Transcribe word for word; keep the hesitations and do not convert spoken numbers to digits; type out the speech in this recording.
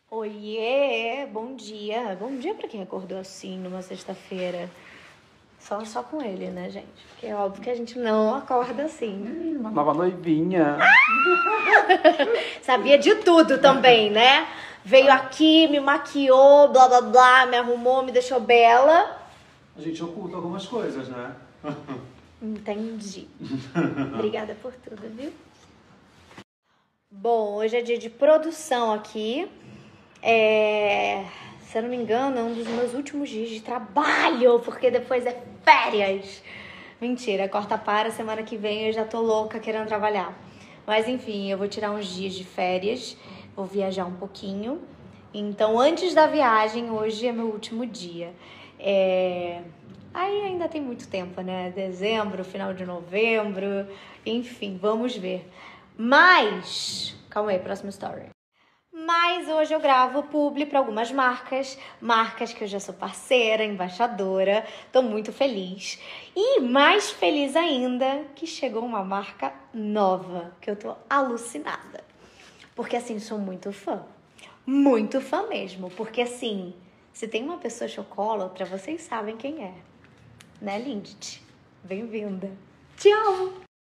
Oiê, bom dia. Bom dia pra quem acordou assim numa sexta-feira. Só, só com ele, né, gente? Porque é óbvio que a gente não acorda assim. Uma nova noivinha. Sabia de tudo também, né? Veio aqui, me maquiou, blá blá blá, me arrumou, me deixou bela. A gente oculta algumas coisas, né? Entendi. Obrigada por tudo, viu? Bom, hoje é dia de produção aqui. É... Se eu não me engano, é um dos meus últimos dias de trabalho, porque depois é férias. Mentira, corta para, semana que vem eu já tô louca querendo trabalhar. Mas enfim, eu vou tirar uns dias de férias, vou viajar um pouquinho. Então, antes da viagem, hoje é meu último dia. É... Aí ainda tem muito tempo, né? Dezembro, final de novembro, enfim, vamos ver. Mas, calma aí, próxima story. Mas hoje eu gravo publi para algumas marcas, marcas que eu já sou parceira, embaixadora, tô muito feliz. E mais feliz ainda que chegou uma marca nova, que eu tô alucinada. Porque assim, sou muito fã, muito fã mesmo, porque assim, se tem uma pessoa chocolatra, vocês sabem quem é, né, Lindt? Bem-vinda. Te amo!